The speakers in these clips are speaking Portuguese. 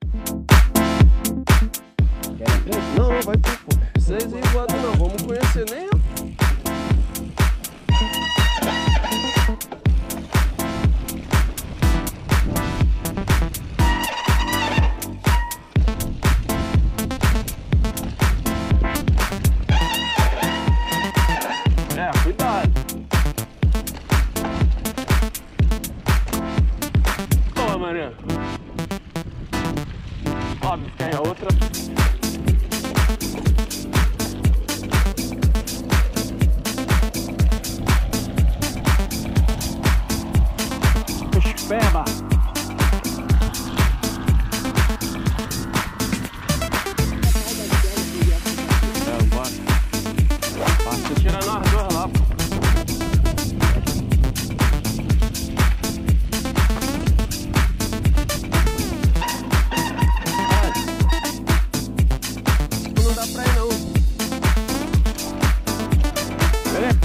Não, não, vai tu, pô. Vocês aí voando não, vamos conhecer nem eu. É, cuidado. Boa, maneira. Óbvio que é a outra. Espera. Bora. Basta tirar nós dois lá, pô. Não dá pra ir não. Beleza?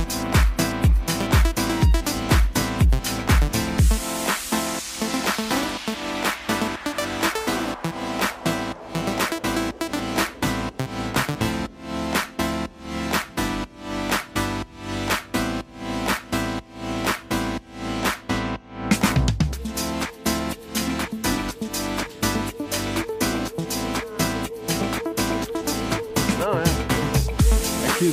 Não, é aqui.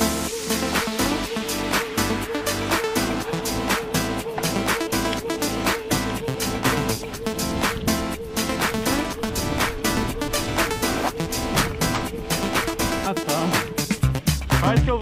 Ah, tá. Vai que eu...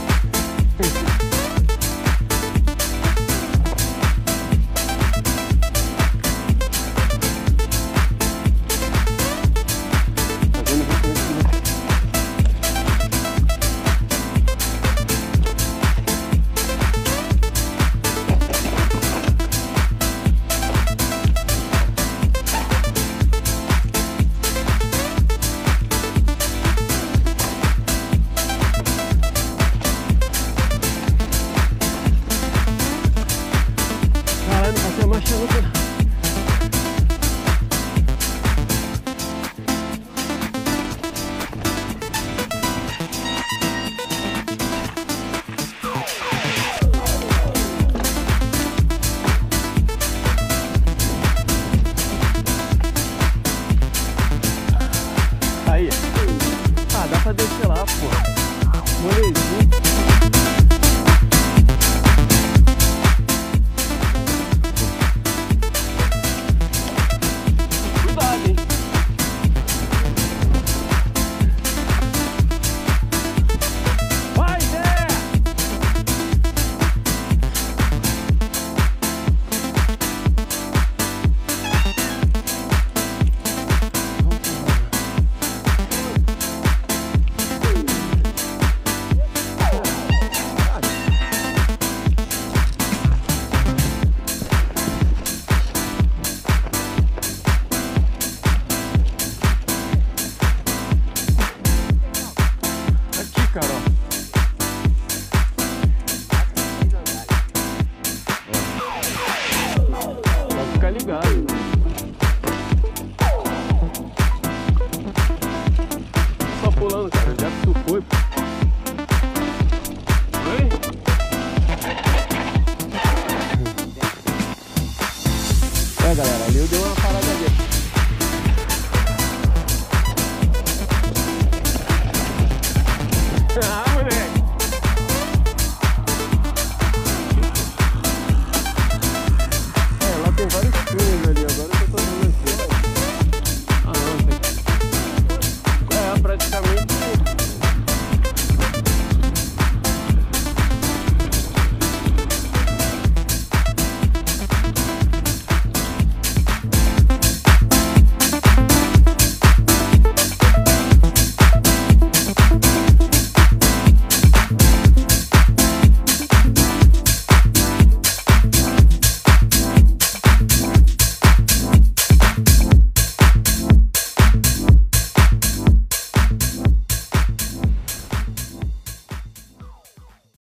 Caralho, não passei a marcha outra. Aí. Ah, dá pra descer lá, pô. Molezinho.